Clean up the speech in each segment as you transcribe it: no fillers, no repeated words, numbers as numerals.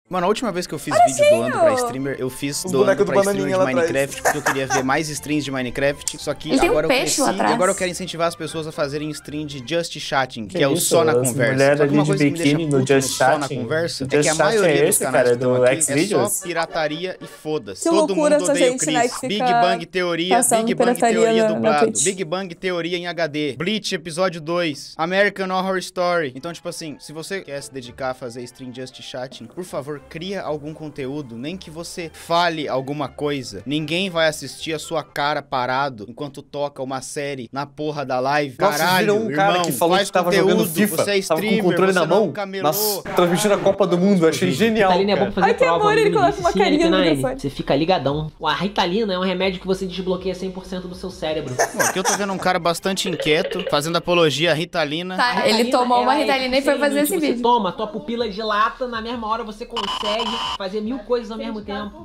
Mano, a última vez que eu fiz vídeo doando pra streamer, eu fiz doando pra streamer de Minecraft, porque eu queria ver mais streams de Minecraft. Só que agora eu cresci e agora eu quero incentivar as pessoas a fazerem stream de Just Chatting, que é o só na conversa. Só que uma coisa que me deixa puto no só na conversa é que a maioria dos canais que estão aqui é só pirataria e foda-se. Todo mundo odeia o Chris. Big Bang Teoria dublado. Big Bang Teoria em HD. Bleach episódio 2. American Horror Story. Então, tipo assim, se você quer se dedicar a fazer stream Just Chatting, por favor, cria algum conteúdo, nem que você fale alguma coisa. Ninguém vai assistir a sua cara parado enquanto toca uma série na porra da live. Nossa, caralho, virou um cara irmão, que falou que tava jogando FIFA, você é streamer, tava com o controle na mão, transmitindo a Copa do Mundo, achei genial. Ritalina é bom pra fazer prova. Amor, ele coloca uma carinha no microfone. Você fica ligadão. A Ritalina é um remédio que você desbloqueia 100% do seu cérebro. Bom, aqui eu tô vendo um cara bastante inquieto, fazendo apologia à Ritalina. Tá, ele tomou uma Ritalina e foi fazer esse vídeo. Você toma, tua pupila dilata, na mesma hora você consegue fazer 1000 coisas ao mesmo tempo.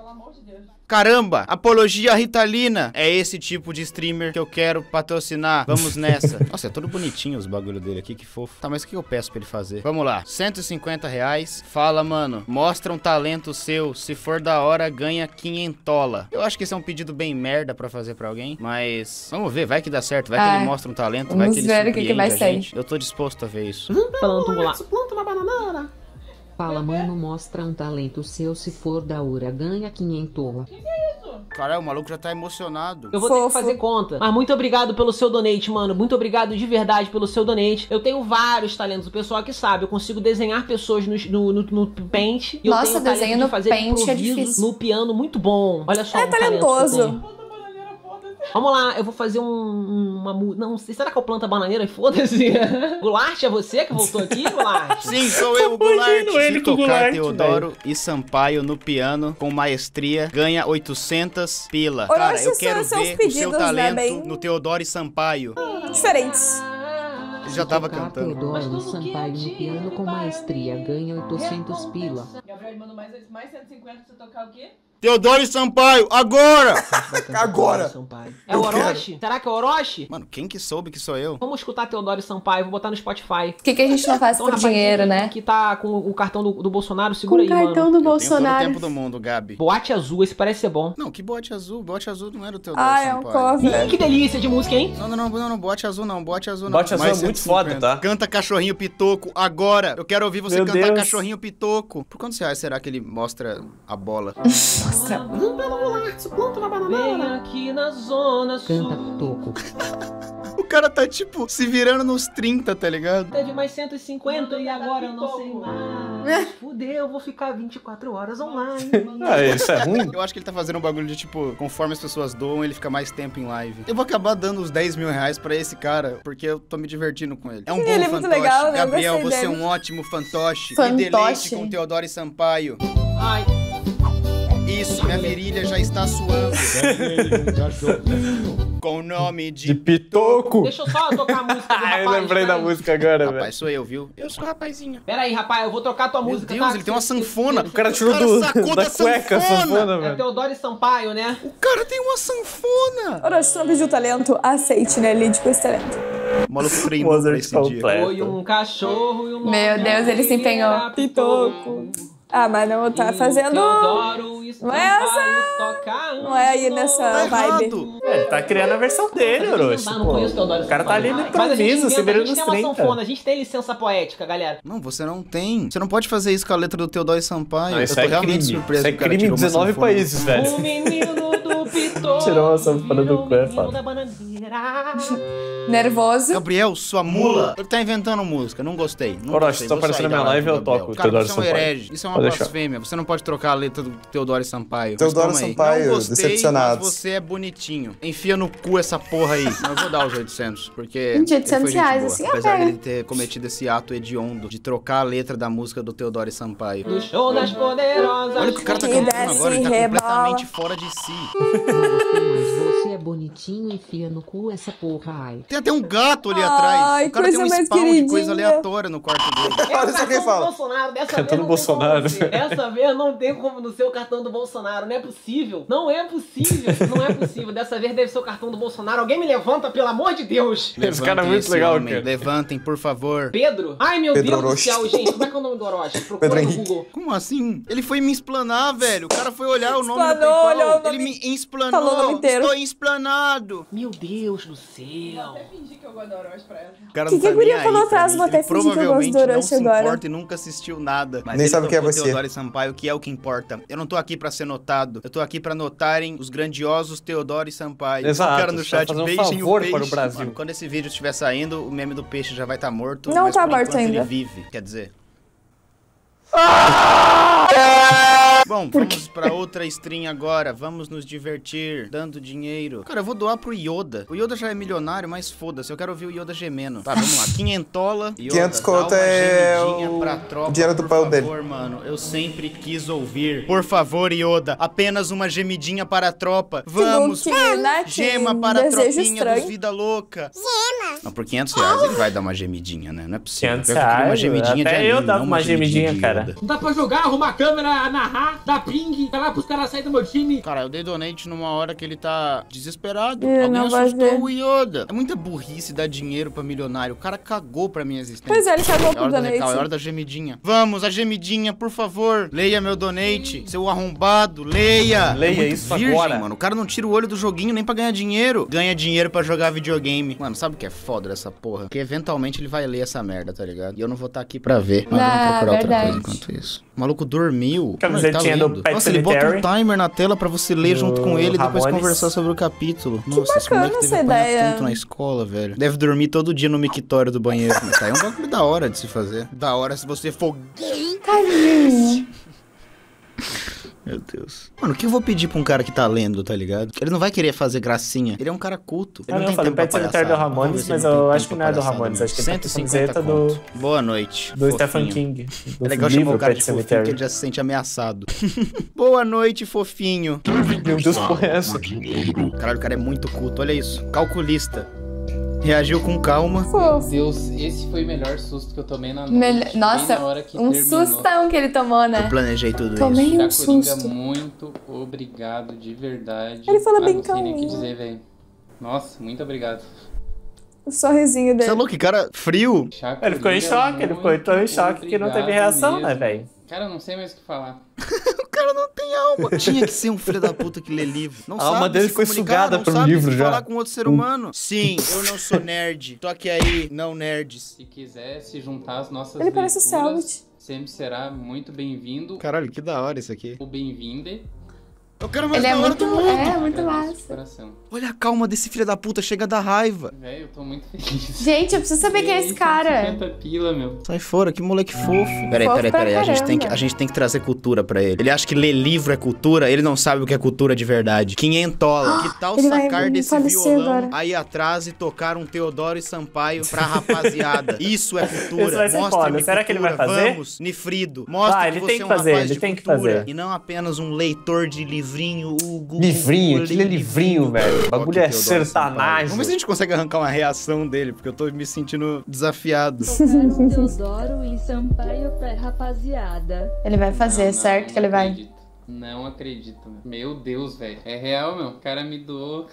Caramba, apologia à Ritalina. É esse tipo de streamer que eu quero patrocinar. Vamos nessa. Nossa, é todo bonitinho os bagulho dele aqui, que fofo. Tá, mas o que eu peço pra ele fazer? Vamos lá, R$150. Fala, mano, mostra um talento seu. Se for da hora, ganha 500. Eu acho que esse é um pedido bem merda pra fazer pra alguém. Mas vamos ver, vai que dá certo. Vai que ele mostra um talento, vai que ele surpreende a gente. Eu tô disposto a ver isso. Planta uma banana. Fala, mano, mostra um talento seu, se for da hora, ganha 500. Caralho, o maluco já tá emocionado. Eu vou ter que fazer conta. Mas muito obrigado pelo seu donate, mano. Muito obrigado de verdade pelo seu donate. Eu tenho vários talentos. O pessoal que sabe, eu consigo desenhar pessoas no Paint. E nossa, eu tenho desenho no fazer Paint é difícil. no piano muito bom. Olha só, é talentoso. Vamos lá, eu vou fazer não sei, será que eu planto a bananeira e foda-se? Goulart, é você que voltou aqui, Goulart? Sim, sou eu, o Goulart. Se tocar Teodoro e Sampaio no piano com maestria, ganha 800 pila. Cara, eu quero ver o seu talento no Teodoro e Sampaio. Diferentes. Ele já tava cantando. Teodoro e Sampaio no piano com maestria, ganha 800 pila. Gabriel mandou mais 150 pra você tocar o quê? Teodoro e Sampaio, agora! Agora! É o Orochi? Será que é o Orochi? Mano, quem que soube que sou eu? Vamos escutar Teodoro e Sampaio, vou botar no Spotify. Por que a gente não faz por dinheiro, né? Que tá com o cartão do Bolsonaro, segura aí, mano. Com o cartão do Bolsonaro. Eu tenho todo o tempo do mundo, Gabi. Boate azul, esse parece ser bom. Não, que boate azul? Boate azul não era o Teodoro e Sampaio. é um cover. Que delícia de música, hein? Não, boate azul não, boate azul não. Boate azul é muito foda, tá? Canta Cachorrinho Pitoco agora. Eu quero ouvir você cantar Cachorrinho Pitoco. Por quantos reais será que ele mostra a bola? Mostra. Planta uma banana. Vem aqui na zona sul. Canta toco. O cara tá, tipo, se virando nos 30, tá ligado? Teve mais 150 e agora eu não sei mais. Fudeu, eu vou ficar 24 horas online. Isso é ruim? Eu acho que ele tá fazendo um bagulho de, tipo, conforme as pessoas doam, ele fica mais tempo em live. Eu vou acabar dando os 10 mil reais pra esse cara, porque eu tô me divertindo com ele. É um bom ele é muito legal, né? Gabriel, você é um ótimo fantoche. Me deleite com Teodoro e Sampaio. Ai. Isso, minha virilha já está suando. Com o nome de Pitoco. Deixa eu só tocar a música do rapaz. Eu lembrei da música agora, velho. Rapaz, sou eu, viu? Eu sou o rapazinho. Pera aí, rapaz, eu vou trocar a tua música. Meu Deus, ele tem uma sanfona. O cara tirou da cueca a sanfona, É velho. Teodoro e Sampaio, né? O cara tem uma sanfona. Orochi, se não pediu talento, aceite, né? Lide com esse talento. O maluco treinou pra esse dia. Foi um cachorro e um... Meu Deus, ele se empenhou. Pitoco. Mas não tá fazendo... Não é essa... Não é aí nessa vibe. Ele tá criando a versão dele, Orochi. O cara tá ali no improviso, se virando nos 30. A gente tem licença poética, galera. Não, você não tem. Você não pode fazer isso com a letra do Teodoro e Sampaio. Não, isso é crime. Isso é crime em 19 países, velho. O menino do Pitoco. Tirou uma sanfona do cu, é foda. Nervoso. Gabriel, sua mula. Ele tá inventando música, não gostei. Orochi, se tu aparecer na minha live, eu toco o Teodoro e Sampaio. Herege. Isso é uma blasfêmia. Você não pode trocar a letra do Teodoro e Sampaio. Teodoro e Sampaio, não gostei, decepcionados. Mas você é bonitinho. Enfia no cu essa porra aí. Mas eu vou dar os 800, porque... Gente, 800 reais, assim, apesar dele ter cometido esse ato hediondo de trocar a letra da música do Teodoro e Sampaio. Do show das poderosas. Olha o que o cara tá cantando agora, ele tá completamente fora de si. Mas você é bonitinho, enfia no cu essa porra, ai. Tem cara tem um gato ali atrás. O cara tem um spawn de coisa aleatória no quarto dele. Olha só quem fala. Cantando Bolsonaro. Dessa vez não tem como não ser o cartão do Bolsonaro. Não é possível. Não é possível. Não é possível. Dessa vez deve ser o cartão do Bolsonaro. Alguém me levanta, pelo amor de Deus. Esse cara é muito legal, cara. Levantem, por favor. Pedro? Ai, meu Pedro Deus do céu, gente. Como é que é o nome do Orochi? Procura no Google. Como assim? Ele foi me explanar, velho. O cara foi olhar o nome do PayPal. Ele me explanou. Estou explanado. Meu Deus do céu. Vou até fingir que eu gosto do Orochi pra ela. O cara que a guria falou atrás? Vou até fingir que eu gosto do Orochi agora. Não se importa e nunca assistiu nada. Mas nem sabe quem é você. Teodoro Sampaio, que é o que importa. Eu não tô aqui pra ser notado. Eu tô aqui pra notarem os grandiosos Teodoro e Sampaio. Exato. O cara no chat, beijinho o peixe. Para o Brasil. Mano, quando esse vídeo estiver saindo, o meme do peixe já vai estar morto. Não mas tá morto ainda. Ele vive, quer dizer. Bom, vamos pra outra stream agora. Vamos nos divertir, dando dinheiro. Cara, eu vou doar pro Yoda. O Yoda já é milionário, mas foda-se. Eu quero ouvir o Yoda gemendo. Tá, vamos lá. Quinhentola. 500 conto é o dinheiro do pau dele. Por favor, mano. Eu sempre quis ouvir. Por favor, Yoda. Apenas uma gemidinha para a tropa. Vamos. Gema para a tropinha dos Vida Louca. Gema. Não, por 500 reais ele vai dar uma gemidinha, né? Não é possível. 500 reais? Uma gemidinha até de eu anime, dava uma gemidinha, cara. Não dá pra jogar, arrumar a câmera, narrar, dar ping, falar pros caras saírem do meu time. Cara, eu dei donate numa hora que ele tá desesperado. Alguém assustou o Yoda. É muita burrice dar dinheiro pra milionário. O cara cagou pra minha existência. Pois é, ele cagou pro donate. É hora da gemidinha. Vamos, a gemidinha, por favor. Leia meu donate, seu arrombado. Leia. Leia isso virgem, agora. Mano, o cara não tira o olho do joguinho nem pra ganhar dinheiro. Ganha dinheiro pra jogar videogame. Mano, sabe o que é foda dessa porra? Que eventualmente ele vai ler essa merda, tá ligado? E eu não vou estar aqui pra ver. Mas vamos procurar outra coisa enquanto isso. O maluco dormiu. Camisetinha do Pet Nossa, ele bota um timer na tela pra você ler junto com ele e depois conversar sobre o capítulo. Nossa, esse moleque deve apanhar tanto na escola, velho. Deve dormir todo dia no mictório do banheiro. Mas tá aí um bagulho da hora de se fazer. Da hora se você for gay. Tadinho. Meu Deus. Mano, o que eu vou pedir pra um cara que tá lendo, tá ligado? Ele não vai querer fazer gracinha. Ele é um cara culto. Ele não tem tempo pra palhaçada. Do Ramones, mas eu acho que não é do Ramones. Acho que é 150 do... Boa noite. Do Stephen King. É legal chamar o cara de fofinho, porque ele já se sente ameaçado. Boa noite, fofinho. Meu Deus, porra é essa? Caralho, o cara é muito culto. Olha isso. Calculista. Reagiu com calma. Meu Deus, esse foi o melhor susto que eu tomei na noite. Nossa, na hora que um terminou. Sustão que ele tomou, né? Eu planejei tudo Tomei isso. um susto. Muito obrigado, de verdade. Ele fala bem calminho. Não sei nem o que calminho. dizer, velho. Nossa, muito obrigado. O sorrisinho dele. Você é louco, que cara frio. Ele ficou em choque, ele ficou tão em choque que não teve reação, mesmo. né, velho? Cara, eu não sei mais o que falar. O cara não tem alma. Tinha que ser um filho da puta que lê livro. Não a alma dele foi sugada pelo livro já. Falar com outro ser humano. Sim, eu não sou nerd. Toque aí, não nerds. Se quiser se juntar às nossas Ele parece o leituras, Selbit. sempre será muito bem-vindo. Caralho, que da hora isso aqui. O bem-vinde. Eu quero mais Ele é da hora muito, do mundo. muito massa. Coração. Olha a calma desse filho da puta, chega da raiva. Velho, eu tô muito feliz. Gente, eu preciso saber quem é esse cara. 50 pila, meu. Sai fora, que moleque fofo. Peraí, a gente tem que trazer cultura pra ele. Ele acha que ler livro é cultura, ele não sabe o que é cultura de verdade. Quinhentola. Que tal sacar desse violão agora aí atrás e tocar um Teodoro e Sampaio pra rapaziada? Isso é cultura. Isso vai ser foda. Será que ele vai fazer? Vamos, Nifrido. Mostra que você é um rapaz de cultura e não apenas um leitor de livrinho, Hugo. Livrinho? Aquele é livrinho, velho. O bagulho é sertanário. Vamos ver se a gente consegue arrancar uma reação dele, porque eu tô me sentindo desafiado. Teodoro e Sampaio pra rapaziada. Ele vai fazer, certo que ele vai. Não acredito, meu Deus, velho. É real, meu. O cara me doou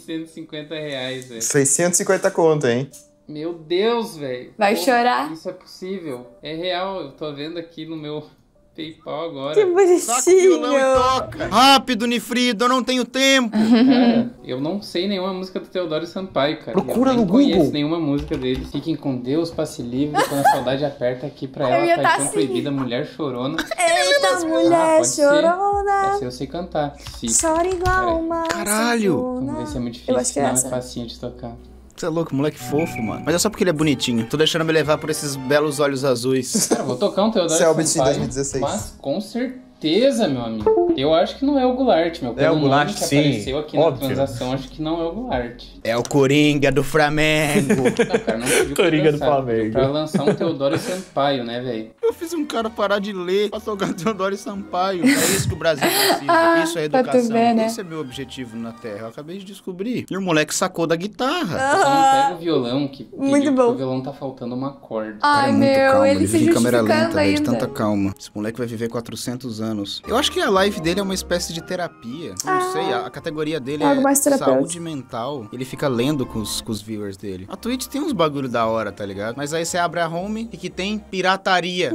650 reais, velho. 650 conto, hein? Meu Deus, velho. Vai chorar. Isso é possível. É real, eu tô vendo aqui no meu PayPal agora. Que bonitinho. Saca o violão e toca. Rápido, Nifrido, eu não tenho tempo. Cara, eu não sei nenhuma música do Teodoro Sampaio, cara. Procura no Google. Eu não conheço Google. nenhuma música dele. Fiquem com Deus, passe livre, quando a saudade aperta aqui pra ela. Paixão assim. proibida, mulher chorona. Eita, mulher chorona. Essa eu sei cantar. Chora igual uma Caralho. Vamos ver se é muito difícil, Eu acho que é não essa. é facinho de tocar. Você é louco, moleque fofo, mano. Mas é só porque ele é bonitinho. Tô deixando me levar por esses belos olhos azuis. Cara, vou tocar um Teodoro Selbit em Sampaio, 2016. mas com certeza certeza, meu amigo. Eu acho que não é o Goulart, meu. É o Goulart, que sim. Apareceu aqui óbvio. Na transação, acho que não é o Goulart. É o Coringa do Flamengo. Não, cara, não pediu Coringa do Flamengo. Pra lançar um Teodoro Sampaio, né, velho? Eu fiz um cara parar de ler pra tocar Teodoro Sampaio. É isso que o Brasil precisa. Isso é educação. Ver, né? Esse é meu objetivo na Terra. Eu acabei de descobrir. E o moleque sacou da guitarra. Você não pega o violão, que muito bom. O violão tá faltando uma corda. Ai, meu, calma. ele se justificando câmera lenta, ainda. De tanta calma. Esse moleque vai viver 400 anos. Eu acho que a live dele é uma espécie de terapia. Não sei, a categoria dele é saúde mental. Ele fica lendo com os viewers dele. A Twitch tem uns bagulho da hora, tá ligado? Mas aí você abre a home e que tem pirataria.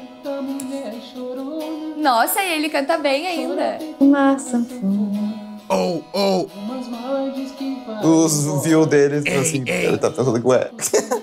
Nossa, e ele canta bem ainda. Uma sanfona. Oh. Os views dele, assim, ele tá pensando que ué.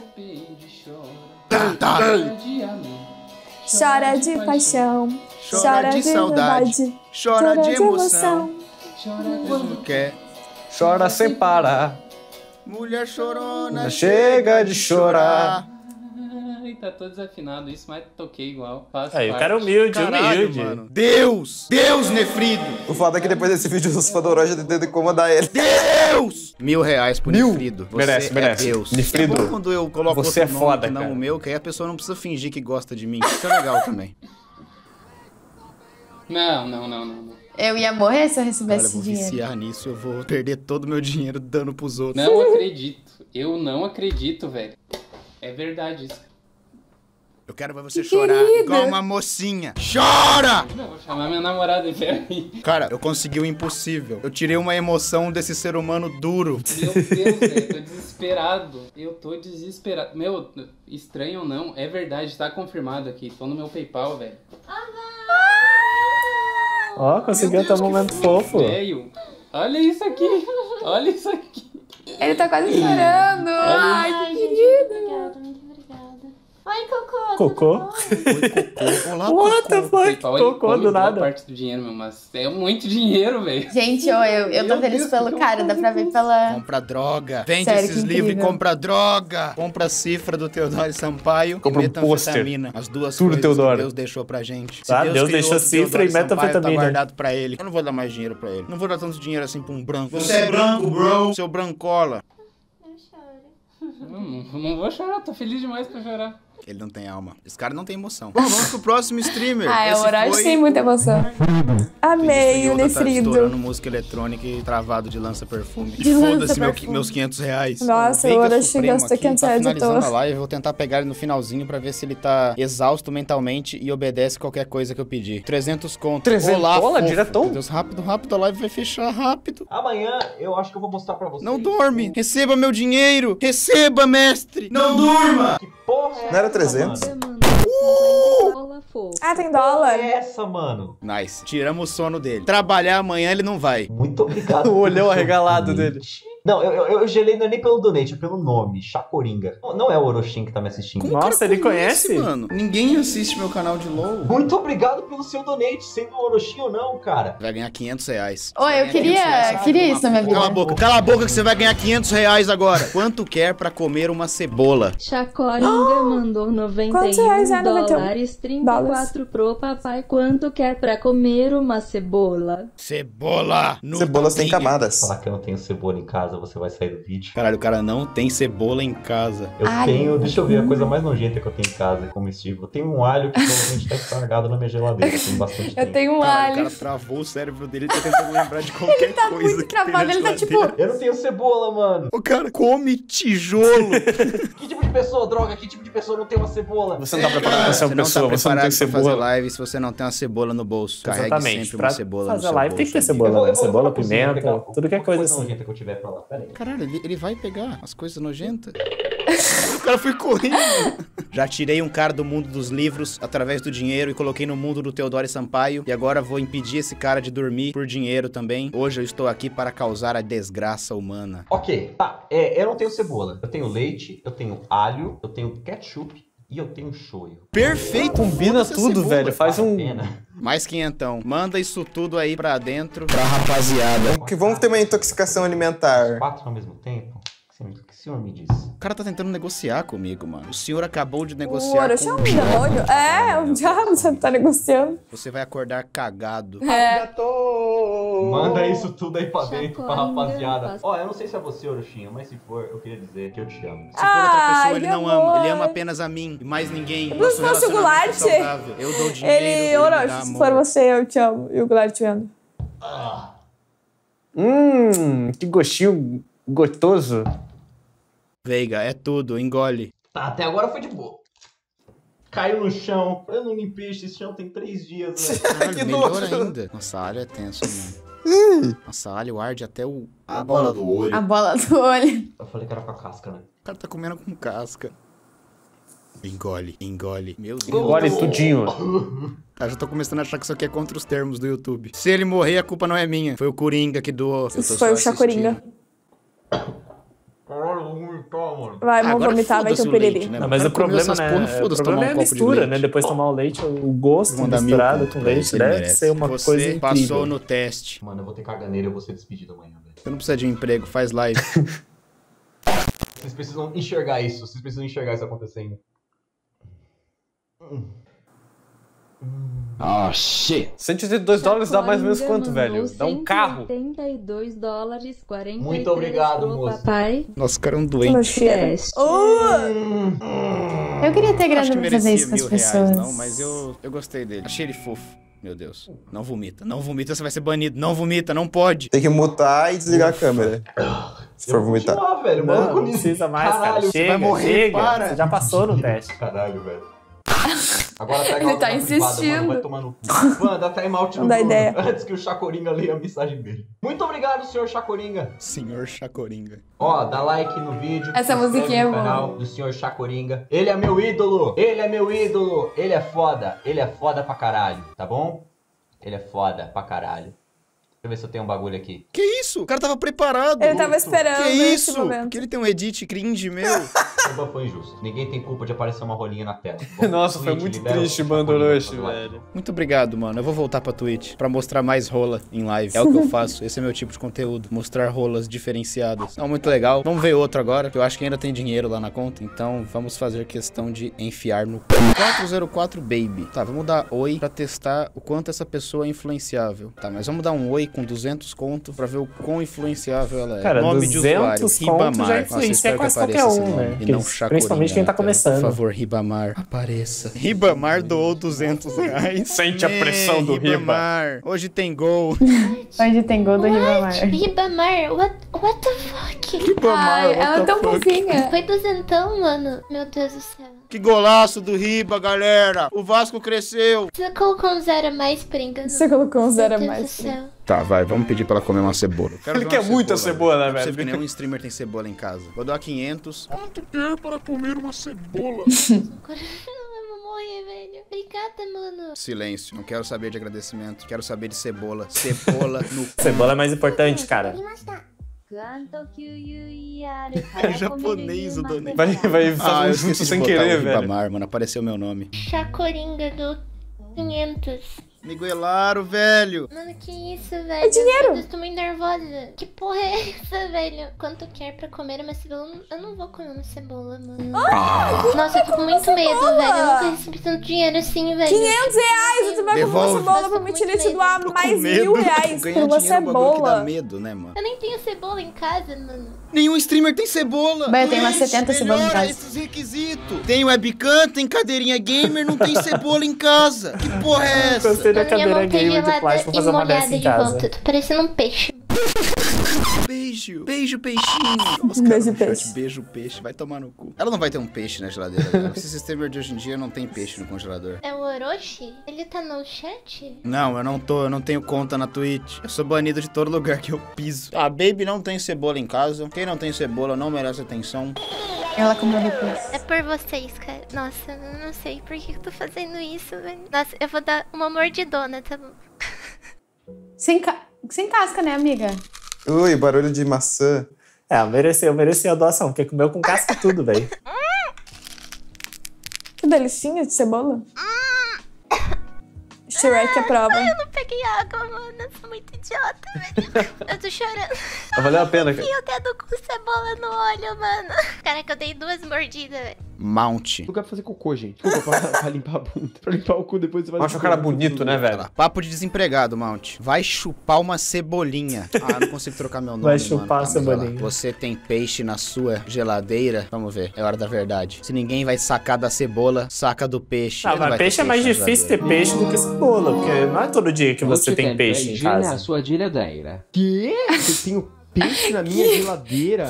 Chora de paixão, chora de saudade, chora de emoção, quando quer. Chora sem parar. Mulher chorona, chega de chorar. Ai, tá todo desafinado isso, mas toquei igual. Aí, o cara é humilde, caralho, humilde. Mano. Deus, Nefrido. O foda é que depois desse vídeo os fãs do Orochi tentam incomodar ele. Deus! R$1.000 pro Nefrido. Merece. É Deus. Nefrido, é bom quando eu coloco você outro é foda, nome, cara. não o meu, que aí a pessoa não precisa fingir que gosta de mim. Isso é legal também. Não. Eu ia morrer se eu recebesse esse dinheiro. Eu vou viciar nisso, eu vou perder todo o meu dinheiro dando pros outros. Não acredito. Eu não acredito, velho. É verdade isso. Eu quero ver você chorar igual uma mocinha. Chora! Não, vou chamar minha namorada e aí. Cara, eu consegui o impossível. Eu tirei uma emoção desse ser humano duro. Meu Deus, velho, eu tô desesperado. Meu, estranho ou não, é verdade, tá confirmado aqui. Tô no meu PayPal, velho. Ó, conseguiu até um momento fofo. Velho, olha isso aqui. Olha isso aqui. Ele tá quase chorando. Ai, que querido. Muito obrigada. Oi, Cocô. Cocô? Oi, Cocô. Olá, What the fuck? PayPal, Cocô do nada. Parte do dinheiro, meu, mas é muito dinheiro, velho. Gente, eu tô feliz pelo cara, dá pra ver pela... Compra droga. Vende Sério, esses livros e compra droga. Compra a cifra do Teodoro Sampaio. Compra um pôster. As duas Tudo coisas Teodoro. que Deus deixou pra gente. Tá, Deus deixou cifra e metanfetamina. Tá guardado pra ele. Eu não vou dar mais dinheiro pra ele. Não vou dar tanto dinheiro assim pra um branco. Você é branco, bro. Seu brancola. Eu choro. Não vou chorar, tô feliz demais pra chorar. Ele não tem alma. Esse cara não tem emoção. Bom, vamos pro próximo streamer. O Orochi tem muita emoção. Amei o Nefrido. Tá estourando música eletrônica e travado de lança-perfume. Foda-se meus R$500. Nossa, o Orochi gastou R$500 à toa. Finalizando a live, eu vou tentar pegar ele no finalzinho pra ver se ele tá exausto mentalmente e obedece qualquer coisa que eu pedir. 300 conto. 300 dólar, diretão? Meu Deus, rápido, a live vai fechar rápido. Amanhã eu acho que eu vou mostrar pra vocês. Não dorme. Receba meu dinheiro. Receba, mestre. Não durma. Que porra é Não era 300? Tem dólar. É essa, mano. Nice. Tiramos o sono dele. Trabalhar amanhã ele não vai. Muito obrigado. O olhão arregalado dele. Não, eu gelei não é nem pelo donate, é pelo nome, Chacoringa. Não é o Orochin que tá me assistindo. Nossa, ele conhece? Mano, ninguém assiste meu canal de LOL. Muito obrigado pelo seu donate, sendo o Orochin ou não, cara. Vai ganhar R$500. Oi, eu queria isso na minha vida. Cala a boca que você vai ganhar R$500 agora. Quanto quer pra comer uma cebola? Chacoringa mandou Quantos reais é $91, 34 pro papai. Quanto quer pra comer uma cebola? Cebola! Cebolas têm camadas. Falar que eu não tenho cebola em casa, você vai sair do vídeo. Caralho, o cara não tem cebola em casa. Eu tenho, deixa eu ver, a coisa mais nojenta que eu tenho em casa, comestível. Eu tenho um alho que provavelmente tá estragado na minha geladeira, tem bastante tempo. Eu tenho um Caralho, alho. o cara travou o cérebro dele e tá tentando lembrar de qualquer Ele tá coisa. muito travado, ele tá tipo... Eu não tenho cebola, mano. O cara come tijolo. Que tipo de pessoa, droga? Que tipo de pessoa não tem uma cebola? Você não tá preparado pra ser uma pessoa, você não tem pra fazer cebola. live se você não tem uma cebola no bolso. Carregue Exatamente. sempre Pra uma cebola fazer no seu live bolso. tem que ter cebola, né? Cebola, pimenta, tudo que é coisa assim. Que eu tiver pra lá. Pera aí. Caralho, ele vai pegar as coisas nojentas. O cara foi correndo. Já tirei um cara do mundo dos livros através do dinheiro e coloquei no mundo do Teodoro Sampaio. E agora vou impedir esse cara de dormir por dinheiro também. Hoje eu estou aqui para causar a desgraça humana. Ok, tá. Eu não tenho cebola. Eu tenho leite, eu tenho alho, eu tenho ketchup e eu tenho shoyu. Perfeito! Combina tudo, velho. Faz um... Mais quinhentão. Manda isso tudo aí pra dentro, pra rapaziada. Vamos ter uma intoxicação alimentar. 4 ao mesmo tempo? Você me enlouqueceu. senhor me diz? O cara tá tentando negociar comigo, mano. O senhor acabou de negociar o Orochi é um demônio. É, o diabo, você tá negociando. Você vai acordar cagado. Manda isso tudo aí pra dentro, pra rapaziada. Ó, eu não sei se é você, Orochinho, mas se for, eu queria dizer que eu te amo. Se for outra pessoa, ele não ama. Ele ama apenas a mim e mais ninguém. Se fosse o Goulart, eu dou dinheiro. Ele, Orochi, se for você, eu te amo. E o Goulart te ama. Que gostinho gostoso. Veiga, é tudo, engole. Tá, até agora foi de boa. Caiu no chão. Eu não limpei esse chão tem 3 dias, velho. Que melhor ainda. Nossa, alho é tenso, mano. Nossa, alho arde até a bola do olho. A bola do olho. Eu falei que era com a casca, né? O cara tá comendo com casca. Engole, engole. Meu Deus. Engole tudinho. Tá, já tô começando a achar que isso aqui é contra os termos do YouTube. Se ele morrer, a culpa não é minha. Foi o Coringa que doou. Isso foi o Chacoringa. Caralho, eu vou vomitar, mano. Vai, vamos vomitar, vai ter um piriri. Não, mas o problema, né? O problema é a mistura, né? Depois de tomar o leite, o gosto misturado com leite deve ser uma coisa incrível. Você passou no teste. Mano, eu vou ter caganeira, eu vou ser despedido amanhã, velho. Você não precisa de um emprego, faz live. Vocês precisam enxergar isso. Vocês precisam enxergar isso acontecendo. Oh, shit. $182 dá mais ou menos quanto, velho? Dá um carro. $182,43. Muito obrigado, moço. Papai. Nossa, o cara é um doente. Eu queria ter grana pra fazer isso com as pessoas. Não, mas eu gostei dele. Achei ele fofo. Meu Deus. Não vomita. Não vomita, você vai ser banido. Não vomita, não pode. Tem que mutar e desligar a câmera. Se for vomitar. Velho, não precisa mais, cara. Chega, vai morrer, chega. Para. Você já passou no teste. Caralho, velho. Agora pega ele tá insistindo. Privada, mano, vai tomar no cu. Mano, dá timeout no Bruno, antes que o Chacoringa leia a mensagem dele. Muito obrigado, senhor Chacoringa. Senhor Chacoringa. Ó, dá like no vídeo. Essa musiquinha é no canal do senhor Chacoringa. Ele é meu ídolo. Ele é meu ídolo. Ele é foda. Ele é foda pra caralho, tá bom? Ele é foda pra caralho. Deixa eu ver se eu tenho um bagulho aqui. Que isso? O cara tava preparado. Ele tava esperando. Que isso? Porque ele tem um edit cringe meu. Foi injusto. Ninguém tem culpa de aparecer uma rolinha na tela. Nossa, foi muito triste o Bandoroshi, velho. Muito obrigado, mano. Eu vou voltar pra Twitch pra mostrar mais rola em live. É o que eu faço. Esse é meu tipo de conteúdo. Mostrar rolas diferenciadas. Não, muito legal. Vamos ver outro agora, que eu acho que ainda tem dinheiro lá na conta. Então, vamos fazer questão de enfiar no 404 Baby. Tá, vamos dar oi pra testar o quanto essa pessoa é influenciável. Tá, mas vamos dar um oi com 200 conto pra ver o quão influenciável ela é. Cara, nome de usuário, Ribamar. Já influencia quase qualquer um, né? E não Chacoringa, principalmente quem tá começando. Por favor, Ribamar, apareça. Ribamar doou R$200. Sente a pressão do Ribamar. Hoje tem gol. Hoje tem gol do Ribamar. Ribamar, what the fuck? Ribamar, ela é tão fofinha. Foi 200, mano. Meu Deus do céu. Que golaço do Riba, galera. O Vasco cresceu. Você colocou um 0 a mais por engano. Você colocou um 0 a mais. Tá, vai, vamos pedir pra ela comer uma cebola. Ele quer muita cebola, velho. Não sei porque nenhum streamer tem cebola em casa. Vou dar 500. Quanto quer para comer uma cebola? Eu vou morrer, velho. Obrigada, mano. Silêncio. Não quero saber de agradecimento. Quero saber de cebola. Cebola no... Cebola é mais importante, cara. É japonês o Donei. Vai fazer um justo sem querer, velho. Ribamar, mano. Apareceu meu nome. Chacoringa do 500. Miguelaro, velho. Mano, que isso, velho? É dinheiro. Eu tô muito nervosa. Que porra é essa, velho? Quanto quer pra comer uma cebola? Eu não vou comer uma cebola, mano. Nossa, eu tô com muito medo, velho. Eu nunca recebi tanto dinheiro assim, velho. R$500! Você vai comer uma cebola pra me te doar mais R$1.000 por uma cebola. Dá medo, né, mano? Eu nem tenho cebola em casa, mano. Nenhum streamer tem cebola. Mas eu tenho umas 70 cebolas em casa. Esses requisitos. Tem webcam, tem cadeirinha gamer, não tem cebola em casa. Que porra é essa? Gostei da cadeira gamer de plástico pra fazer uma dessa em casa. Volta. Tô parecendo um peixe. Beijo, beijo, peixinho. Nossa, beijo, peixe. Beijo, peixe. Vai tomar no cu. Ela não vai ter um peixe na geladeira, né? Esse streamer de hoje em dia não tem peixe no congelador. É o Orochi? Ele tá no chat? Não, eu não tô. Eu não tenho conta na Twitch. Eu sou banido de todo lugar que eu piso. A Baby não tem cebola em casa. Quem não tem cebola não merece atenção. Ela comeu depois. É por vocês, cara. Nossa, eu não sei por que eu tô fazendo isso, velho. Nossa, eu vou dar uma mordidona, tá bom? Sem casca, né, amiga? Ui, barulho de maçã. É, eu mereci a doação, porque comeu com casca tudo, velho. Que delicinha de cebola. Shrek aprova. Eu não peguei coloquei água, mano. Eu sou muito idiota, velho. Eu tô chorando. Valeu a pena, cara. E o dedo com cebola no olho, mano. Caraca, eu dei 2 mordidas, velho. Mount. Lugar pra fazer cocô, gente. Desculpa, pra limpar a bunda. Pra limpar o cu, depois você vai... Acho o cara bonito, né, velho? Papo de desempregado, Mount. Vai chupar uma cebolinha. Ah, não consigo trocar meu nome, vai chupar a cebolinha. Você tem peixe na sua geladeira? Vamos ver, é hora da verdade. Se ninguém vai sacar da cebola, saca do peixe. Ah, mas peixe é mais difícil ter peixe do que cebola, porque não é todo dia que você tem peixe em casa. Na sua geladeira. Quê? Eu tenho peixe na minha geladeira?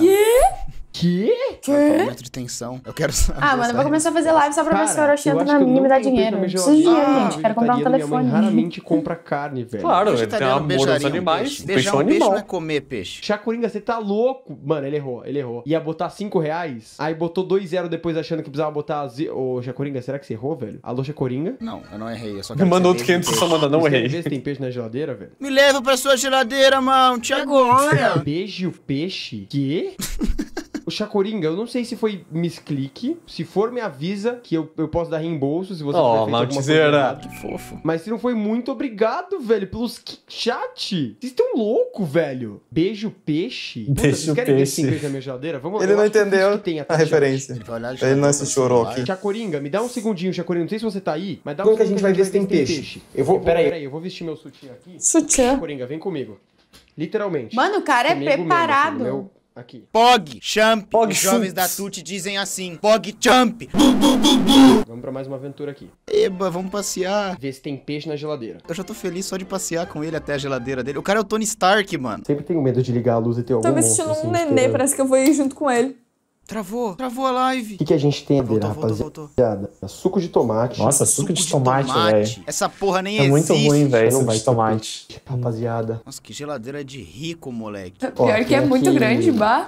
Que? Momento de tensão. Eu quero saber. Ah, mano, eu vou começar a fazer live só pra ver se o Orochi entra na minha e me dá dinheiro. Preciso de dinheiro, gente. Quero comprar um telefone. Minha mãe raramente compra carne, velho. Claro, ele tem amor aos animais. Peixe é um peixe, não é comer peixe. Chacoringa, você tá louco? Mano, ele errou. Ia botar R$5, aí botou 2-0 depois achando que precisava botar... Ô, Chacoringa, será que você errou, velho? Alô, Chacoringa? Não, eu não errei. Eu só quero manda outro 500 só manda, não errei. Vê se tem peixe na geladeira, velho. Me leva pra sua geladeira, Mount, agora. Beijo peixe? Quê? O Chacoringa, eu não sei se foi misclick. Se for, me avisa que eu posso dar reembolso se você tiver feito alguma coisa errada. Que fofo. Mas se não foi, muito obrigado, velho, pelos chat. Vocês estão loucos, velho. Beijo peixe. Puta, vocês querem ver se tem peixe na minha geladeira? Vamos lá. Ele não entendeu a referência. Ele não assistiu aqui. Chacoringa, me dá um segundinho, Chacoringa. Não sei se você tá aí, mas dá um segundo que a gente vai ver se tem peixe. Peraí, eu vou vestir meu sutiã aqui. Sutiã. Chacoringa, vem comigo. Literalmente. Mano, o cara é preparado. Mesmo, assim, aqui. Pog, champ. Pog, os jovens da Tuti dizem assim. Pog, champ. Vamos pra mais uma aventura aqui. Eba, vamos passear. Ver se tem peixe na geladeira. Eu já tô feliz só de passear com ele até a geladeira dele. O cara é o Tony Stark, mano. Sempre tenho medo de ligar a luz e ter algum monstro. Tô me sentindo um nenê, parece que eu vou ir junto com ele. Travou a live. O que a gente tem, rapaziada? Suco de tomate. Nossa, suco de tomate, velho. Essa porra nem existe. É muito ruim, velho, suco de tomate. Rapaziada. Nossa, que geladeira de rico, moleque. Pior que é muito grande, bah.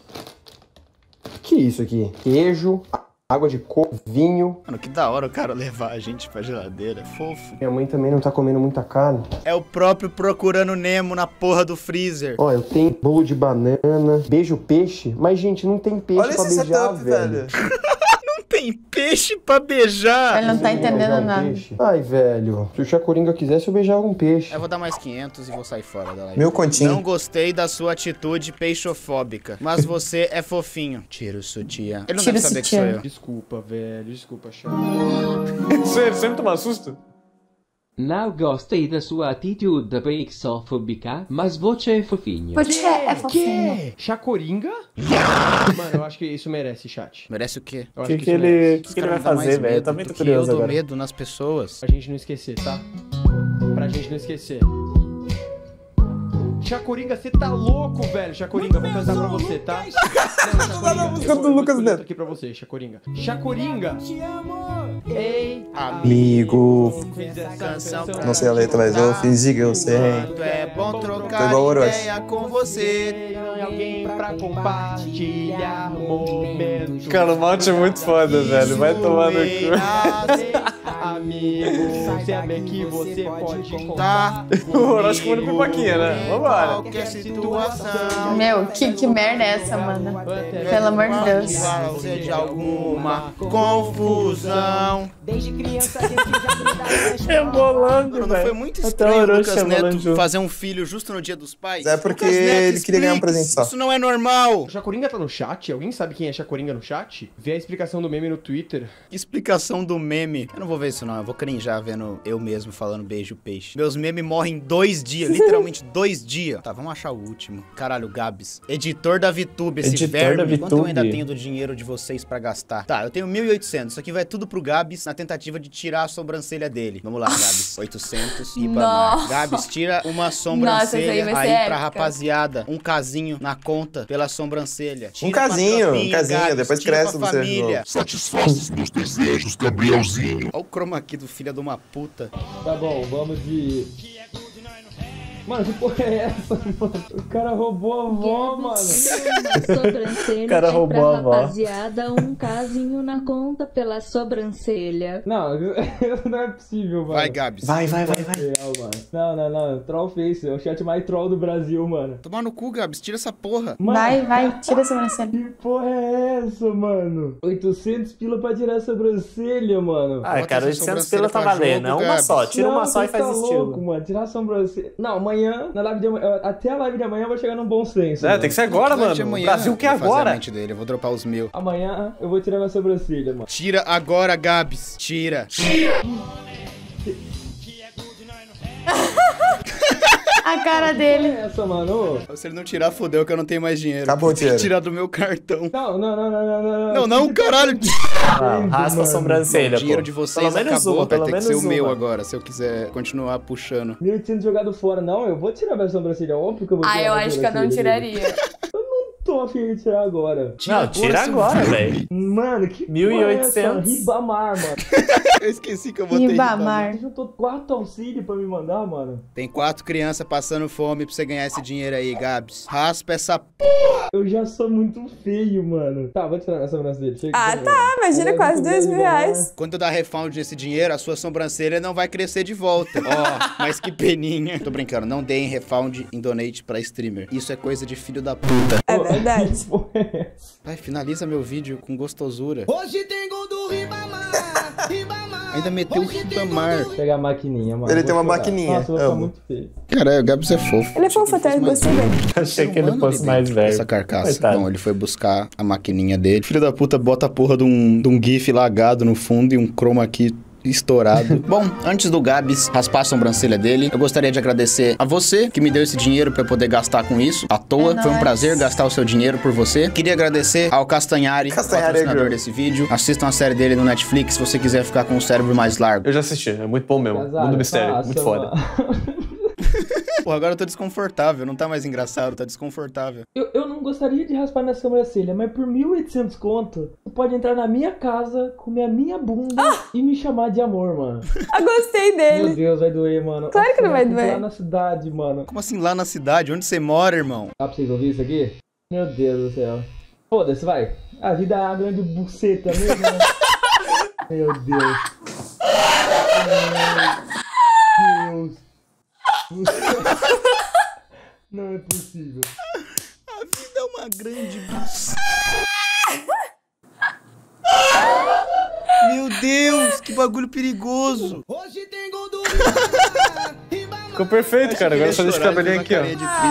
Que isso aqui? Queijo, água de coco, vinho. Mano, que da hora o cara levar a gente pra geladeira. Fofo. Minha mãe também não tá comendo muita carne. É o próprio Procurando Nemo na porra do freezer. Ó, eu tenho bolo de banana, beijo peixe. Mas, gente, não tem peixe pra beijar, setup, velho. Tem peixe pra beijar. Ele não tá entendendo nada. Ai, velho. Se o Chacoringa quisesse, eu beijava um peixe. Eu vou dar mais 500 e vou sair fora da live. Meu continho. Não gostei da sua atitude peixofóbica, mas você é fofinho. Tira o sutiã. Ele não deve saber que sou eu. Desculpa, velho. Desculpa, chato. Você sempre toma susto? Não gostei da sua atitude peixofóbica, mas você é fofinho. Você é fofinho. Que? Chacoringa? Mano, eu acho que isso merece, chat. Merece o quê? O que ele vai fazer, velho? Eu também tô curioso agora. Eu dou medo nas pessoas. Pra gente não esquecer, tá? Pra gente não esquecer. Chacoringa, você tá louco, velho. Chacoringa, vou cantar pra você, tá? Não, música do Lucas Neto. Aqui pra você, Chacoringa. Chacoringa. Te amo. Ei, amigo. Não sei a letra, mas eu fingi que eu sei. É bom trocar ideia com você. Alguém pra compartilhar momentos. Cara, o Mount é muito foda, velho. Vai tomar no cu. Amigo, sabe que você pode contar. O Orochi comendo pipoquinha, né? Vambora. Qualquer situação. Meu, que merda é essa, mano? Pelo amor de Deus. Causa de alguma confusão. Desde criança a gente já rebolando, velho. Não foi muito estranho o Lucas Neto fazer um filho justo no dia dos pais? É porque ele queria ganhar um presente só. Isso não é normal. O Chacoringa tá no chat? Alguém sabe quem é Chacoringa no chat? Vê a explicação do meme no Twitter. Explicação do meme. Eu não vou ver isso não, eu vou crinjar vendo eu mesmo falando beijo peixe. Meus memes morrem em 2 dias, literalmente 2 dias. Tá, vamos achar o último. Caralho, Gabs. Editor da VTube, esse verme. Quanto eu ainda tenho do dinheiro de vocês pra gastar? Tá, eu tenho 1.800. Isso aqui vai tudo pro Gabs na tentativa de tirar a sobrancelha dele. Vamos lá, Gabs. 800 e pra Gabs, tira uma sobrancelha aí pra rapaziada. Um casinho na conta pela sobrancelha. Um casinho, Gabs, depois cresce pra família. Satisfaça os meus desejos, Gabrielzinho. Olha o chroma aqui do filho de uma puta. Tá bom, vamos de... Mano, que porra é essa, mano? O cara roubou a avó, mano. Sobrancelha. O cara roubou a avó. Rapaziada, um casinho na conta pela sobrancelha. Não, isso não é possível, mano. Vai, Gabs. Vai. Não. Troll face. É o chat mais troll do Brasil, mano. Tomar no cu, Gabs. Tira essa porra. Mano, vai. Tira a sobrancelha. Que porra é essa, mano? 800 pila pra tirar a sobrancelha, mano. Ah, cara, 800 pila tá valendo. É uma só. Tira uma só e faz estilo. Louco, mano. Tirar a sobrancelha. Não, amanhã, na live de amanhã, até a live de amanhã eu vou chegar num bom senso. É, tem que ser agora, mano. O Brasil quer agora. Dele. Eu vou dropar os mil. Amanhã eu vou tirar minha sobrancelha, mano. Tira agora, Gabs. Tira. A cara dele. Que é essa, mano? Se ele não tirar, fodeu que eu não tenho mais dinheiro. Acabou o dinheiro. Tirar do meu cartão. Não, caralho. Raspa a sobrancelha, O dinheiro de vocês acabou, vai ter que ser o meu agora, se eu quiser continuar puxando. 1.800 jogado fora. Não, eu vou tirar minha sobrancelha, óbvio que eu vou tirar. Eu acho que eu não tiraria. Tô afim de tirar agora. Tira agora, velho. Mano, que 1.800. Ribamar, mano. Eu esqueci que eu botei Ribamar. Você juntou 4 auxílios pra me mandar, mano? Tem 4 crianças passando fome pra você ganhar esse dinheiro aí, Gabs. Raspa essa Eu já sou muito feio, mano. Tá, vou tirar minha sobrancelha. Imagina quase 2.000 reais. Quando eu dar refund nesse dinheiro, a sua sobrancelha não vai crescer de volta. Mas que peninha. Tô brincando, não deem refund em donate pra streamer. Isso é coisa de filho da puta. É verdade. Vai, finaliza meu vídeo com gostosura. Hoje tem gol do Ribamar. Ainda meteu o Ribamar. Vou pegar a maquininha, mano. Ele tem uma maquininha. Nossa, vou ficar muito feio. Caralho, o Gabs é fofo. Ele é fofo até, gostei dele. Achei que ele fosse mais velho. Essa carcaça. Não, ele foi buscar a maquininha dele. Filho da puta bota a porra de um GIF lagado no fundo e um chroma key estourado. Bom, antes do Gabs raspar a sobrancelha dele, eu gostaria de agradecer a você que me deu esse dinheiro pra eu poder gastar com isso à toa. Foi um prazer gastar o seu dinheiro por você. Queria agradecer ao Castanhari, patrocinador desse vídeo. Assistam a série dele no Netflix se você quiser ficar com o cérebro mais largo. Eu já assisti, é muito bom mesmo. Mundo Mistério, muito foda. Pô, agora eu tô desconfortável, não tá mais engraçado, tá desconfortável. Eu não gostaria de raspar minha sobrancelha, mas por 1.800 conto, você pode entrar na minha casa, comer a minha bunda e me chamar de amor, mano. Gostei dele. Meu Deus, vai doer, mano. Claro que não vai doer. Lá na cidade, mano. Como assim lá na cidade? Onde você mora, irmão? Dá pra vocês ouvir isso aqui? Meu Deus do céu. Foda-se, vai. A vida é uma grande buceta mesmo, né? Meu Deus. Meu Deus. Não é possível. A vida é uma grande buceta. Meu Deus, que bagulho perigoso. Hoje tem gol do Ficou perfeito, cara. Agora só deixa o cabelinho aqui, ó.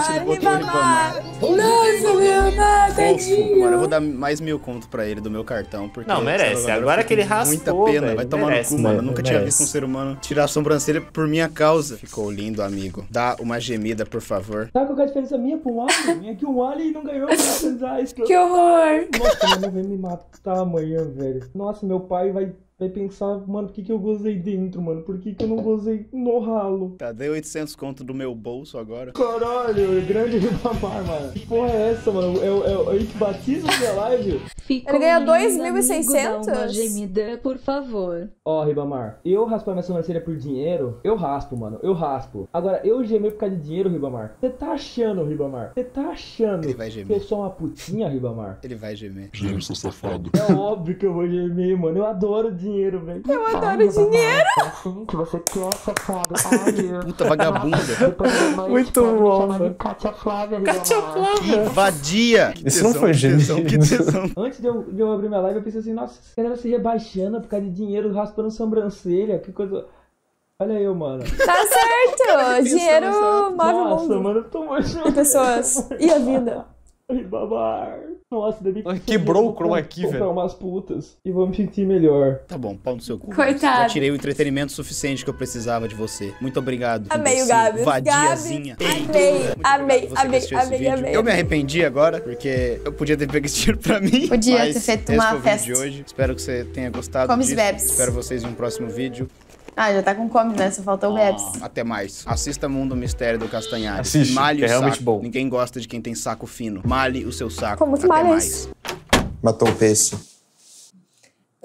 Nossa, meu, tadinho. Mano, eu vou dar mais 1.000 conto pra ele do meu cartão. Porque não, merece. Agora que ele raspou, muita pena. Véio. Vai tomar no cu, mano. Eu nunca tinha visto um ser humano tirar a sobrancelha por minha causa. Ficou lindo, amigo. Dá uma gemida, por favor. Sabe qual é a diferença minha pra um alien? Vem aqui um alien e não ganhou 1.800 reais. Que horror. Nossa, minha mãe vai me matar amanhã, velho. Nossa, meu pai vai pensar, mano, por que eu gozei dentro, mano? Por que eu não gozei no ralo? Tá, dei 800 conto do meu bolso agora. Caralho, grande Ribamar, mano. Que porra é essa, mano? É o que batismo da live? Ele ganha 2.600? Uma gemida, por favor. Ó, Ribamar, eu raspar minha sobrancelha por dinheiro, eu raspo, mano. Eu raspo. Agora, eu gemer por causa de dinheiro, Ribamar. Você tá achando, Ribamar? Você tá achando Ele vai gemer. que eu sou uma putinha, Ribamar? Ele vai gemer. Dinheiro, seu safado. É óbvio que eu vou gemer, mano. Eu adoro dinheiro, velho. Eu adoro dinheiro. Assim que você quer, safado. Puta vagabunda. Muito bom, mano. Kátia Flávia. Vadia. Isso não foi gênio. Que tesão. Antes de eu abrir minha live, eu pensei assim, nossa, esse cara vai se rebaixando por causa de dinheiro, raspando sobrancelha, que coisa... Olha eu, mano. Tá certo. Dinheiro move o mundo. Nossa, mano, eu tô muito... E pessoas. E a vida. Babar. Nossa, deve quebrou o chroma key, velho. Comprar umas putas e vou me sentir melhor. Tá bom, pau no seu cu. Coitado. Já tirei o entretenimento suficiente que eu precisava de você. Muito obrigado. Amei o Gabs. Vadiazinha. Amei. Eu me arrependi agora, porque eu podia ter pego esse tiro pra mim. Podia ter feito uma festa. De hoje. Espero que você tenha gostado Comes disso. bebes. Espero vocês em um próximo vídeo. Já tá com come, né? Só faltou o bebes. Até mais. Assista Mundo Mistério do Castanhari. Assiste, Malhe que é o realmente saco. Bom. Ninguém gosta de quem tem saco fino. Malhe o seu saco. Como que Até malha mais. isso? Matou o peixe.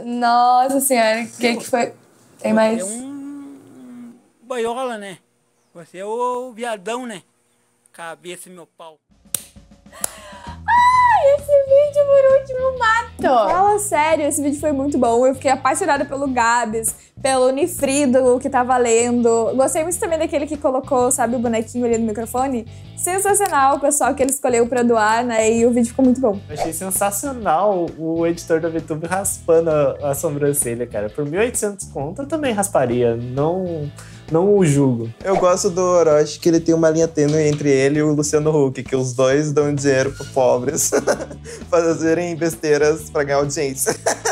Nossa senhora, o que foi? Tem mais? Boiola, né? Você é o viadão, né? Cabeça meu pau. Esse vídeo por último mato. Fala sério, esse vídeo foi muito bom. Eu fiquei apaixonada pelo Gabs, pelo Nifrido que tava lendo. Gostei muito também daquele que colocou, sabe, o bonequinho ali no microfone. Sensacional o pessoal que ele escolheu pra doar, né? E o vídeo ficou muito bom. Eu achei sensacional o editor da VTube raspando a sobrancelha, cara. Por 1.800 conto eu também rasparia. Não o julgo. Eu gosto do Orochi, que ele tem uma linha tênue entre ele e o Luciano Huck, que os dois dão dinheiro para pobres fazerem besteiras para ganhar audiência.